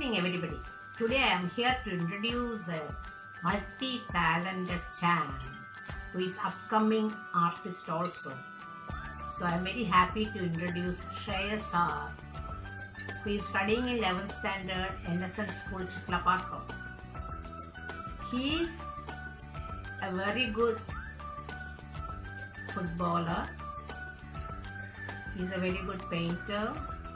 evening, everybody. Today I am here to introduce a multi-talented child who is upcoming artist also. So I am very happy to introduce Shreyas R, who is studying in 11th standard NSN School, Chiklapakam. He is a very good footballer. He is a very good painter.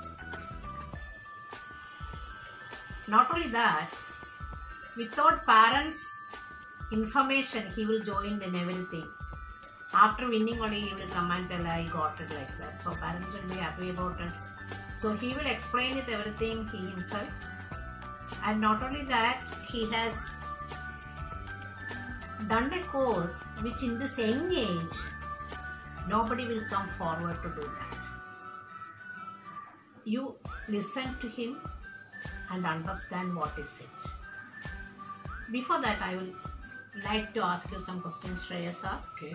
Not only that, without parents' information, he will join in everything. After winning only, he will come and tell, I got it like that. So parents will be happy about it. So he will explain it everything, he himself. And not only that, he has done a course which in this young age, nobody will come forward to do that. You listen to him and understand what is it. Before that, I will like to ask you some questions, Shreyas. Okay.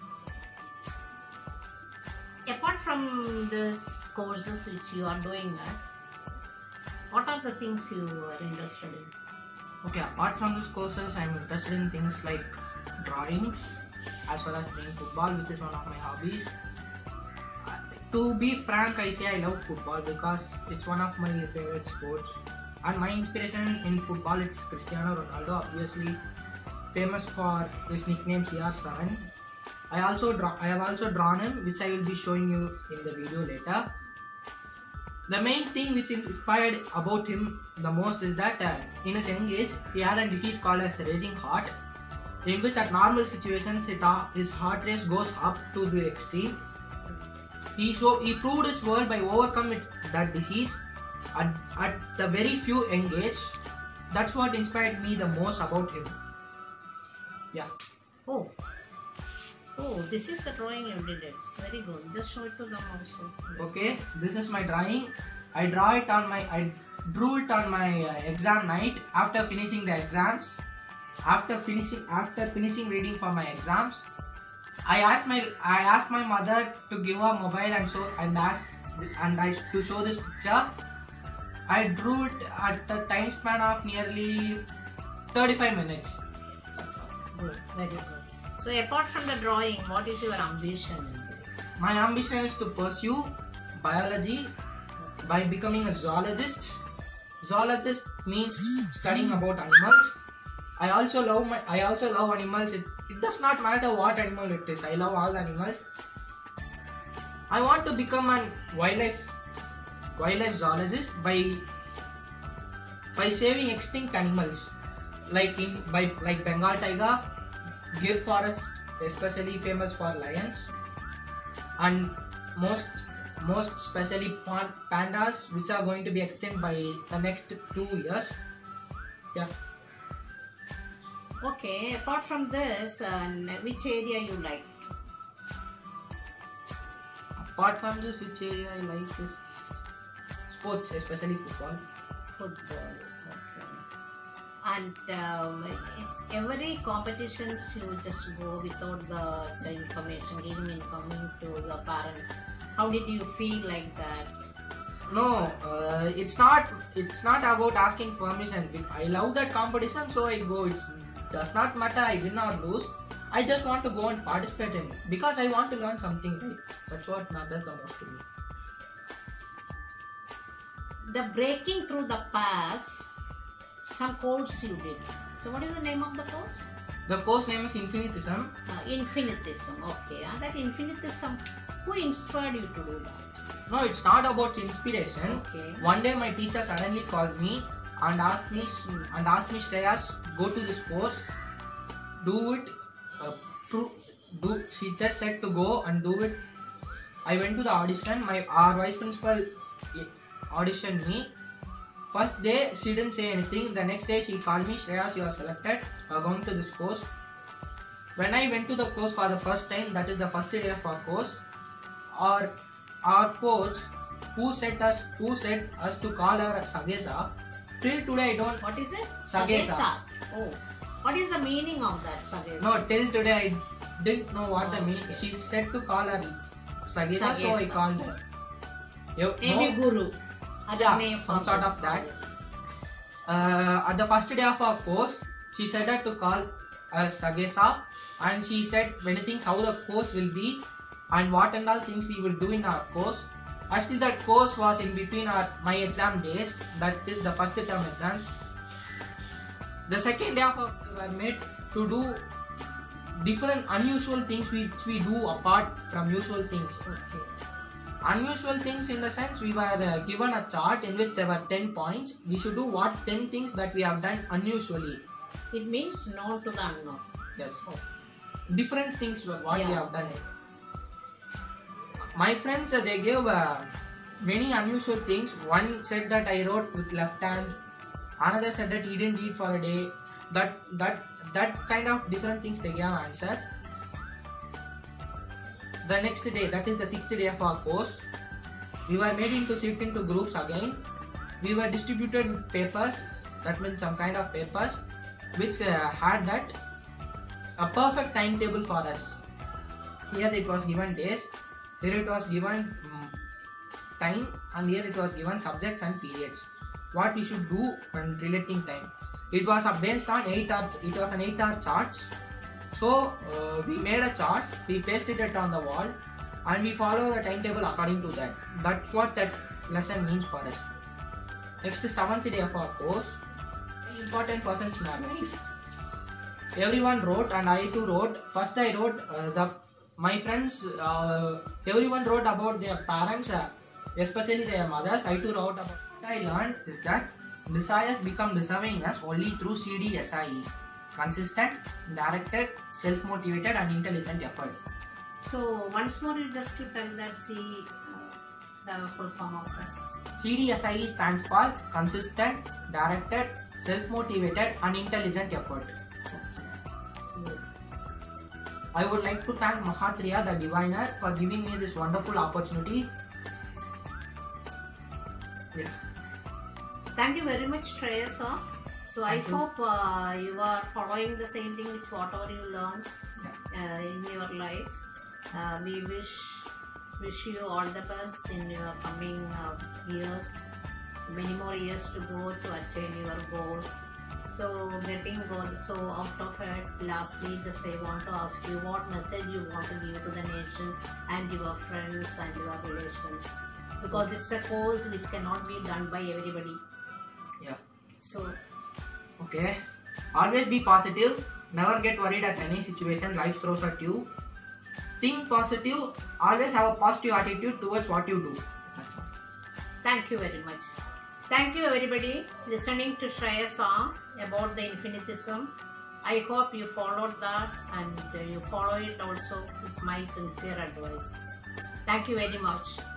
Apart from these courses which you are doing, what are the things you are interested in? Okay, apart from these courses, I am interested in things like drawings as well as playing football, which is one of my hobbies. To be frank, I say I love football because it's one of my favorite sports. And my inspiration in football, it's Cristiano Ronaldo, obviously famous for his nickname CR7. I have also drawn him, which I will be showing you in the video later. The main thing which inspired about him the most is that in his young age, he had a disease called as the racing heart, in which at normal situations his heart rate goes up to the extreme. He proved his world by overcoming that disease at the very few young age. That's what inspired me the most about him. Yeah. Oh, this is the drawing you did. It's very good. Just show it to them also. Okay, this is my drawing. I drew it on my exam night after finishing the exams. After finishing reading for my exams, I asked my mother to give her mobile to show this picture. I drew it at a time span of nearly 35 minutes. That's all. Good, very good. So apart from the drawing, what is your ambition? My ambition is to pursue biology by becoming a zoologist. Zoologist means studying about animals. I also love animals. It does not matter what animal it is. I love all the animals. I want to become a wildlife zoologist by saving extinct animals like Bengal tiger, Gir forest, especially famous for lions, and most especially pandas, which are going to be extinct by the next 2 years. Yeah. Okay, apart from this, which area you like? Apart from this, which area I like is sports, especially football. Football, okay. And every competitions you just go without the information, giving information to the parents. How did you feel like that? No, it's not about asking permission. I love that competition, so I go. It does not matter I win or lose. I just want to go and participate in it because I want to learn something. Right? That's what matters the most to me. The breaking through the past, some course you did. So what is the name of the course? The course name is Infinitism. Infinitism, okay. And that Infinitism, who inspired you to do that? No, it's not about inspiration. Okay. One day my teacher suddenly called me and asked me, Shreyas, go to this course, do it. She just said to go and do it. I went to the audition. Our vice principal auditioned me. First day she didn't say anything. The next day she called me, Shreyas, you are selected. You are going to this course. When I went to the course for the first time, that is the first day of our course, our coach who said us to call her Sageza. Till today I don't. What is it? Sageza. Oh, what is the meaning of that Sageza? No, till today I didn't know what the meaning. She said to call her Sageza, so I called her. Maybe Guru. Yeah, some sort of that. At the first day of our course, she said her to call us Sagesa, and she said many things how the course will be and what and all things we will do in our course. Actually, that course was in between my exam days, that is the first term exams. The second day of our we were made to do different unusual things which we do apart from usual things. Okay. Unusual things in the sense we were given a chart in which there were 10 points. We should do what 10 things that we have done unusually. It means known to the unknown. Yes. Different things were what we Yeah. have done. My friends, they gave many unusual things. One said that I wrote with left hand. Another said that he didn't eat for a day. That kind of different things they gave answer. The next day, that is the 6th day of our course, we were made into sit into groups again. We were distributed with papers, that means some kind of papers, which had that a perfect timetable for us. Here it was given days, here it was given time, and here it was given subjects and periods. What we should do when relating time. It was based on 8 hours. It was an 8-hour chart. So we made a chart, we pasted it on the wall, and we follow the timetable according to that. That's what that lesson means for us. Next is 7th day of our course. Important persons in our life. Everyone wrote, and I too wrote. First I wrote my friends. Everyone wrote about their parents, especially their mothers. I too wrote about. What I learned is that desires become deservingness only through CDSIE. Consistent, directed, self-motivated and intelligent effort. So once more you just to tell that the full form of that. CDSIE stands for consistent, directed, self-motivated and intelligent effort. So I would like to thank Mahatriya, the diviner, for giving me this wonderful opportunity. Yeah. thank you very much, Shreyas. So I hope you are following the same thing which whatever you learned in your life. We wish you all the best in your coming years. Many more years to go to attain your goal. So getting goal. So out of it, lastly, just I want to ask you what message you want to give to the nation and your friends and your relations, because it's a course which cannot be done by everybody. Yeah. So. Okay. Always be positive. Never get worried at any situation life throws at you. Think positive. Always have a positive attitude towards what you do. That's all. Thank you very much. Thank you everybody listening to Shreya's song about the infinitesimals. I hope you followed that and you follow it also. It's my sincere advice. Thank you very much.